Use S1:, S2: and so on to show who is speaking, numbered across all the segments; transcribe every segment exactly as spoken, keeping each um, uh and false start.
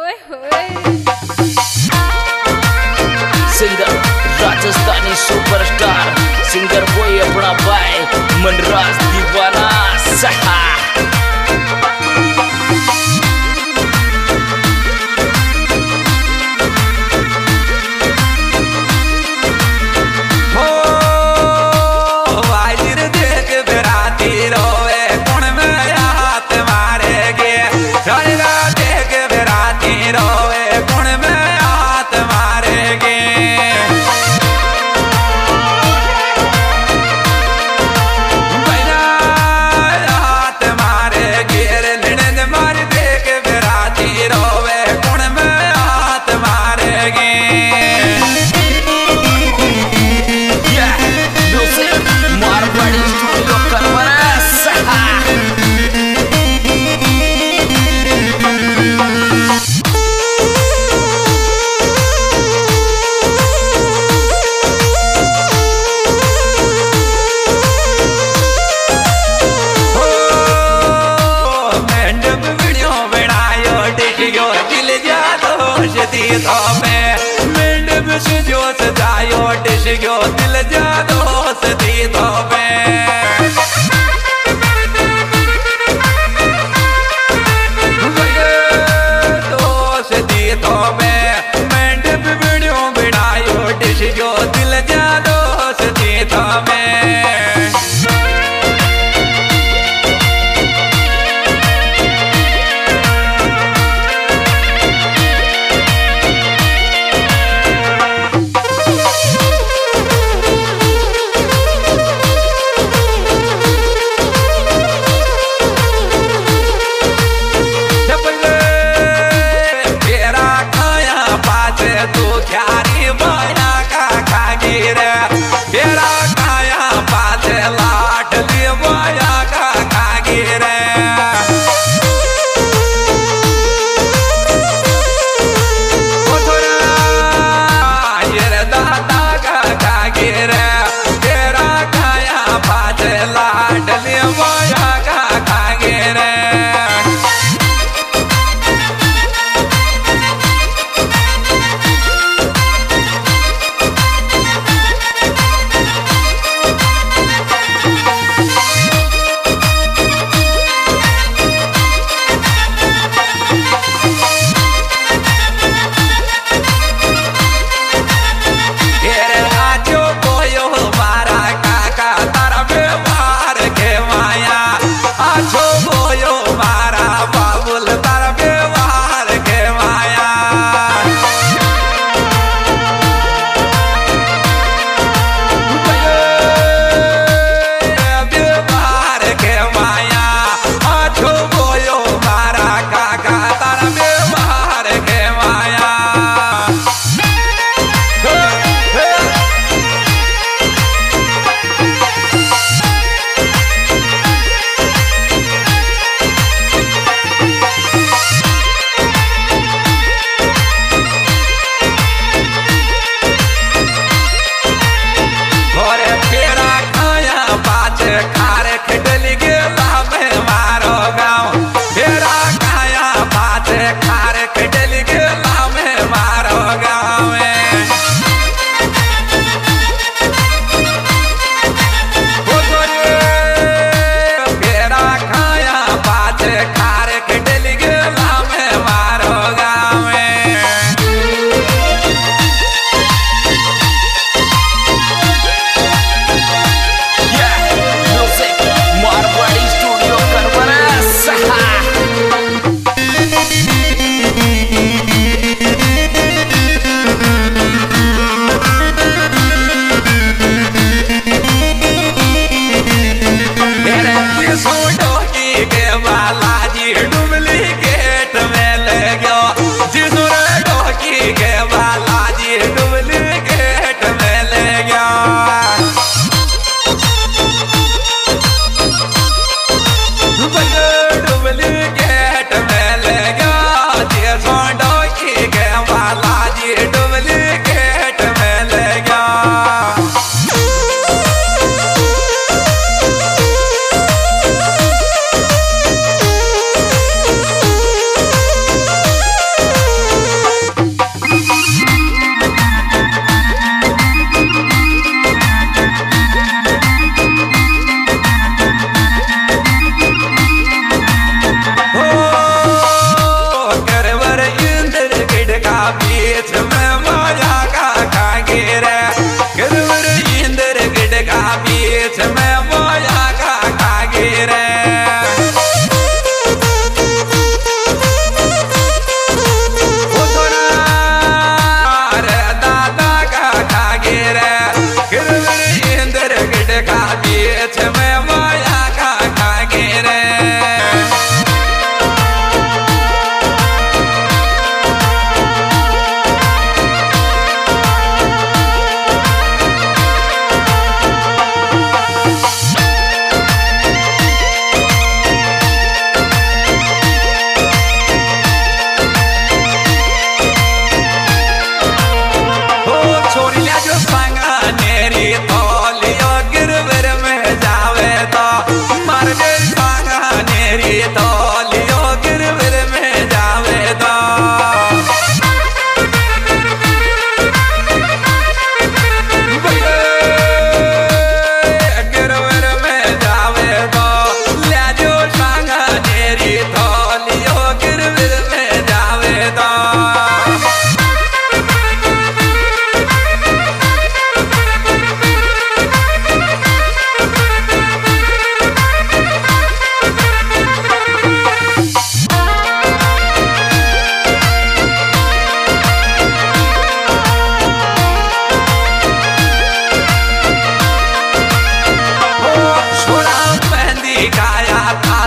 S1: Singer Rajasthani superstar singer boy अपना भाई मनराज दीवाना सहा। जो सजायो डिश गयो दिल जा दोस्ती तो दोस्ती तो मैं वीडियो बनायो डिश गयो दिल जा दोस्ती तो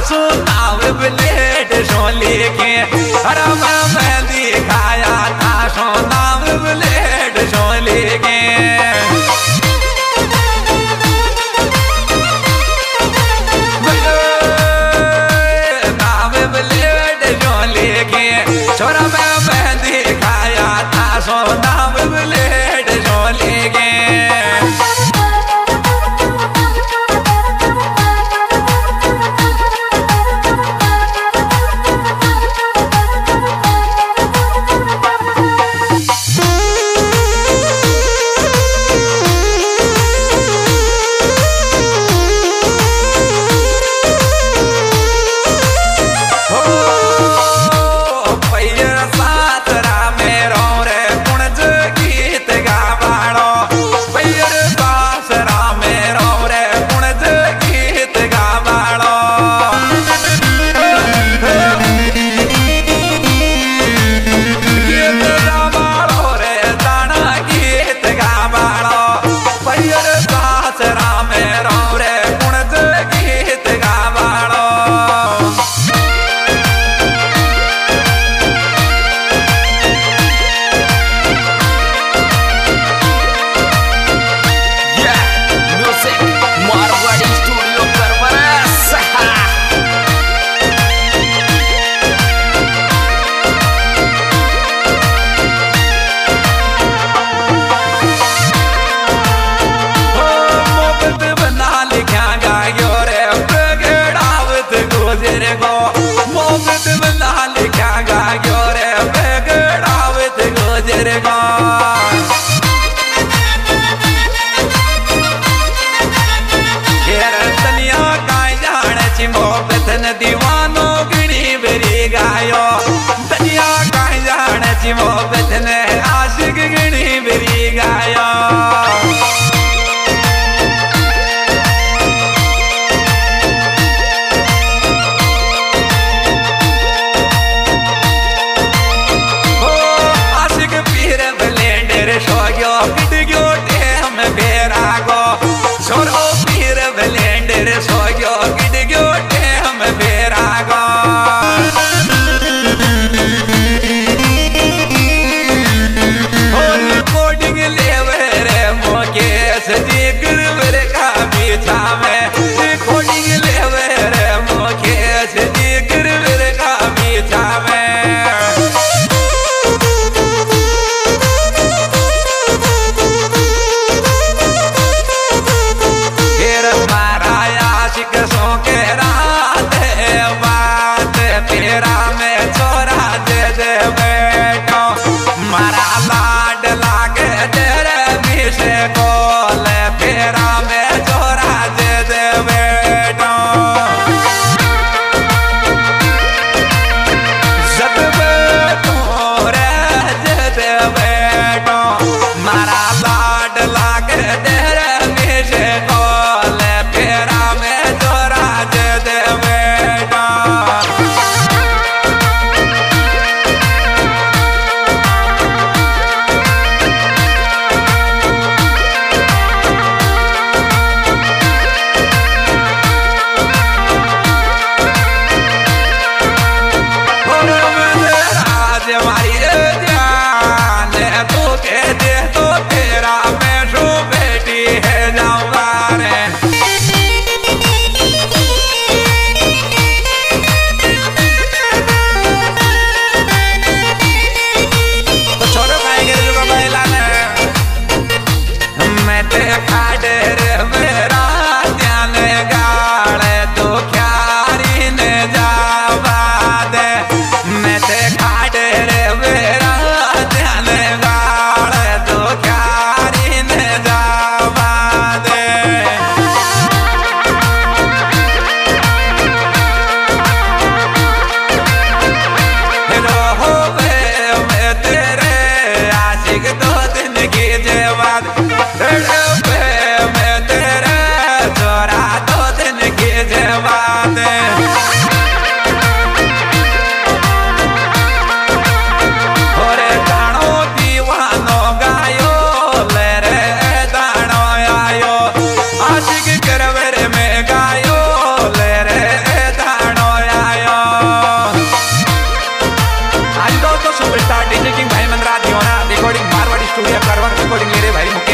S1: आसू नाव ब्लेड सोली के रम में दिखाया था सो नाव ब्लेड सोली के नाव ब्लेड सोली के छोरा में दिखाया था सो नाव ब्लेड सोली के दीवानो गिणी बेरी गायो दुनिया कहीं जाने ची मोहब्बत ने आशिक गिणी बेरी गायो ओ आशिक पीर ब्लेंडर सो गयो किट गयो टेम बेरा गो छोरो पीर ब्लेंडर सो गयो किट गयो बेरा गो रिकॉर्डिंग लेवे रे मुकेश जी गिरवर का पीछा में रिकॉर्डिंग लेवे रे मुकेश जी गिरवर का पीछा में फिर मारा आशिक सो के तेरा में छोरा दे दे बेटो मारा लाड लागे तेरे मिसे कोल फेरा में छोरा दे दे बेटो जब बेटो रे दे दे बेटो मारा लाड लागे तेरे मिसे कोल फेरा में छोरा दे दे बेटो दोस्तों सुपरस्टार डीजे किंग भाई मनराज दीवाना रिकॉर्डिंग मारवाड़ी स्टूडियो करवन रिकॉर्डिंग मेरे भाई